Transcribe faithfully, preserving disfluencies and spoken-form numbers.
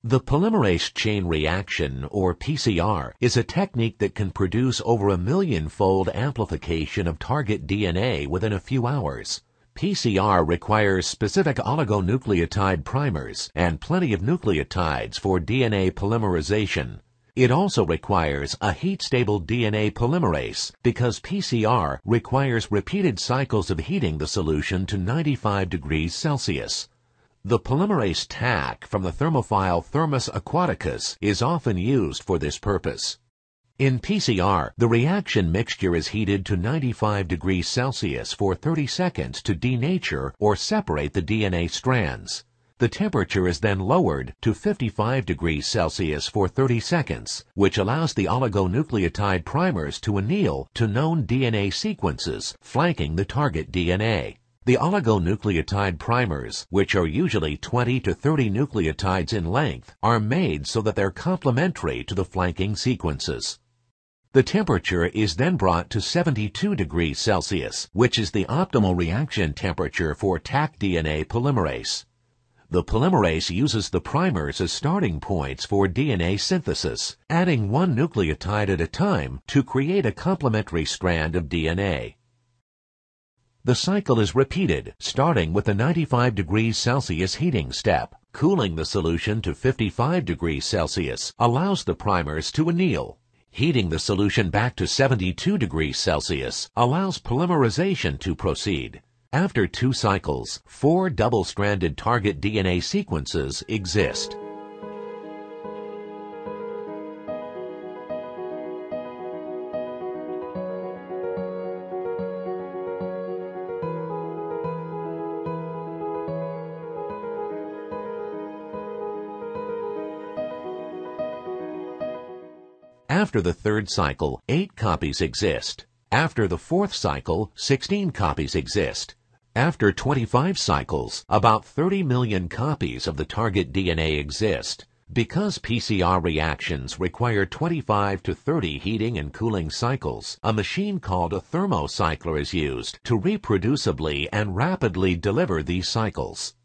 The polymerase chain reaction, or P C R, is a technique that can produce over a million-fold amplification of target D N A within a few hours. P C R requires specific oligonucleotide primers and plenty of nucleotides for D N A polymerization. It also requires a heat-stable D N A polymerase because P C R requires repeated cycles of heating the solution to ninety-five degrees Celsius. The polymerase tack from the thermophile Thermus aquaticus is often used for this purpose. In P C R, the reaction mixture is heated to ninety-five degrees Celsius for thirty seconds to denature or separate the D N A strands. The temperature is then lowered to fifty-five degrees Celsius for thirty seconds, which allows the oligonucleotide primers to anneal to known D N A sequences flanking the target D N A. The oligonucleotide primers, which are usually twenty to thirty nucleotides in length, are made so that they're complementary to the flanking sequences. The temperature is then brought to seventy-two degrees Celsius, which is the optimal reaction temperature for tack D N A polymerase. The polymerase uses the primers as starting points for D N A synthesis, adding one nucleotide at a time to create a complementary strand of D N A. The cycle is repeated, starting with the ninety-five degrees Celsius heating step. Cooling the solution to fifty-five degrees Celsius allows the primers to anneal. Heating the solution back to seventy-two degrees Celsius allows polymerization to proceed. After two cycles, four double-stranded target D N A sequences exist. After the third cycle, eight copies exist. After the fourth cycle, sixteen copies exist. After twenty-five cycles, about thirty million copies of the target D N A exist. Because P C R reactions require twenty-five to thirty heating and cooling cycles, a machine called a thermocycler is used to reproducibly and rapidly deliver these cycles.